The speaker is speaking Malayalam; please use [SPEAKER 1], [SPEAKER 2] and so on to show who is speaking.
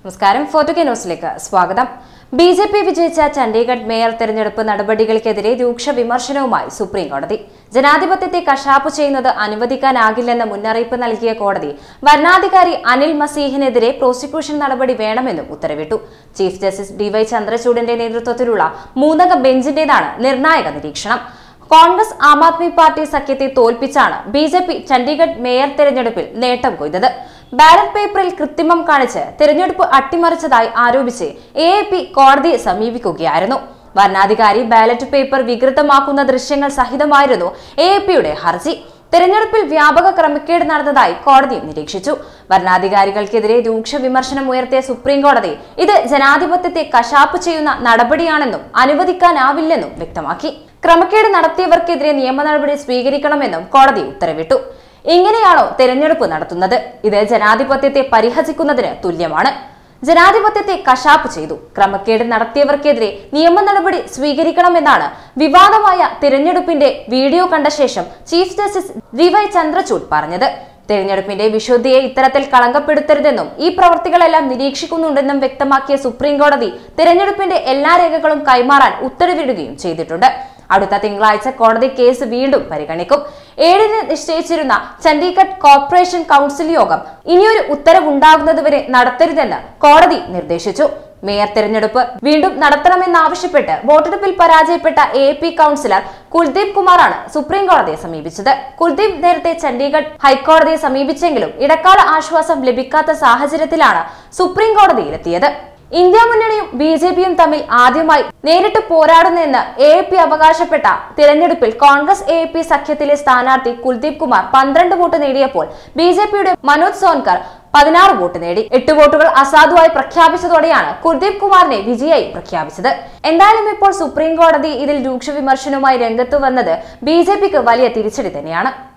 [SPEAKER 1] നമസ്കാരം. ഫോർട്ടുകെ ന്യൂസിലേക്ക് സ്വാഗതം. ബിജെപി വിജയിച്ച ചണ്ഡീഗഡ് മേയർ തെരഞ്ഞെടുപ്പ് നടപടികൾക്കെതിരെ രൂക്ഷ വിമർശനവുമായി സുപ്രീം കോടതി. ജനാധിപത്യത്തെ കശാപ്പു ചെയ്യുന്നത് അനുവദിക്കാനാകില്ലെന്ന് മുന്നറിയിപ്പ് നൽകിയ കോടതി വരണാധികാരി അനിൽ മസീഹിനെതിരെ പ്രോസിക്യൂഷൻ നടപടി വേണമെന്നും ഉത്തരവിട്ടു. ചീഫ് ജസ്റ്റിസ് DY ചന്ദ്രചൂഡിന്റെ നേതൃത്വത്തിലുള്ള മൂന്നംഗ ബെഞ്ചിന്റേതാണ് നിർണായക നിരീക്ഷണം. കോൺഗ്രസ് ആം ആദ്മി പാർട്ടി സഖ്യത്തെ തോൽപ്പിച്ചാണ് BJP ചണ്ഡീഗഡ് മേയർ തെരഞ്ഞെടുപ്പിൽ നേട്ടം കൊയ്തത്. ബാലറ്റ് പേപ്പറിൽ കൃത്രിമം കാണിച്ച് തെരഞ്ഞെടുപ്പ് അട്ടിമറിച്ചതായി ആരോപിച്ച് AAP കോടതിയെ സമീപിക്കുകയായിരുന്നു. വരണാധികാരി ബാലറ്റ് പേപ്പർ വികൃതമാക്കുന്ന ദൃശ്യങ്ങൾ സഹിതമായിരുന്നു AAPയുടെ ഹർജി. തെരഞ്ഞെടുപ്പിൽ വ്യാപക ക്രമക്കേട് നടന്നതായി കോടതി നിരീക്ഷിച്ചു. വരണാധികാരികൾക്കെതിരെ രൂക്ഷ വിമർശനം ഉയർത്തിയ സുപ്രീം കോടതി ഇത് ജനാധിപത്യത്തെ കശാപ്പ് ചെയ്യുന്ന നടപടിയാണെന്നും അനുവദിക്കാനാവില്ലെന്നും വ്യക്തമാക്കി. ക്രമക്കേട് നടത്തിയവർക്കെതിരെ നിയമ നടപടി സ്വീകരിക്കണമെന്നും കോടതി ഉത്തരവിട്ടു. ഇങ്ങനെയാണോ തെരഞ്ഞെടുപ്പ് നടത്തുന്നത്? ഇത് ജനാധിപത്യത്തെ പരിഹസിക്കുന്നതിന് തുല്യമാണ്. ജനാധിപത്യത്തെ കശാപ്പ് ചെയ്തു. ക്രമക്കേട് നടത്തിയവർക്കെതിരെ നിയമ നടപടി സ്വീകരിക്കണമെന്നാണ് വിവാദമായ തിരഞ്ഞെടുപ്പിന്റെ വീഡിയോ കണ്ട ശേഷം ചീഫ് ജസ്റ്റിസ് DY ചന്ദ്രചൂഡ് പറഞ്ഞത്. തെരഞ്ഞെടുപ്പിന്റെ വിശുദ്ധിയെ ഇത്തരത്തിൽ കളങ്കപ്പെടുത്തരുതെന്നും ഈ പ്രവർത്തികളെല്ലാം നിരീക്ഷിക്കുന്നുണ്ടെന്നും വ്യക്തമാക്കിയ സുപ്രീം കോടതി തെരഞ്ഞെടുപ്പിന്റെ എല്ലാ രേഖകളും കൈമാറാൻ ഉത്തരവിടുകയും ചെയ്തിട്ടുണ്ട്. അടുത്ത തിങ്കളാഴ്ച കോടതി കേസ് വീണ്ടും പരിഗണിക്കും. 7-ന് നിശ്ചയിച്ചിരുന്ന ചണ്ഡീഗഡ് കോർപ്പറേഷൻ കൗൺസിൽ യോഗം ഇനിയൊരു ഉത്തരവുണ്ടാകുന്നതുവരെ നടത്തരുതെന്ന് കോടതി നിർദ്ദേശിച്ചു. മേയർ തെരഞ്ഞെടുപ്പ് വീണ്ടും നടത്തണമെന്നാവശ്യപ്പെട്ട് വോട്ടെടുപ്പിൽ പരാജയപ്പെട്ട AAP കൗൺസിലർ കുൽദീപ് കുമാറാണ് സുപ്രീം കോടതിയെ സമീപിച്ചത്. കുൽദീപ് നേരത്തെ ചണ്ഡീഗഡ് ഹൈക്കോടതിയെ സമീപിച്ചെങ്കിലും ഇടക്കാല ആശ്വാസം ലഭിക്കാത്ത സാഹചര്യത്തിലാണ് സുപ്രീം കോടതിയിലെത്തിയത്. ഇന്ത്യ മുന്നണിയും BJPയും തമ്മിൽ ആദ്യമായി നേരിട്ട് പോരാടുന്നെന്ന് AAP അവകാശപ്പെട്ട തിരഞ്ഞെടുപ്പിൽ കോൺഗ്രസ് AAP സഖ്യത്തിലെ സ്ഥാനാർത്ഥി കുൽദീപ് കുമാർ 12 വോട്ട് നേടിയപ്പോൾ BJPയുടെ മനോജ് സോൻകർ 16 വോട്ട് നേടി. 8 വോട്ടുകൾ അസാധുവായി പ്രഖ്യാപിച്ചതോടെയാണ് കുൽദീപ് കുമാറിനെ വിജയായി പ്രഖ്യാപിച്ചത്. എന്തായാലും ഇപ്പോൾ സുപ്രീം കോടതി ഇതിൽ രൂക്ഷ വിമർശനവുമായി രംഗത്ത് വന്നത് BJPക്ക് വലിയ തിരിച്ചടി തന്നെയാണ്.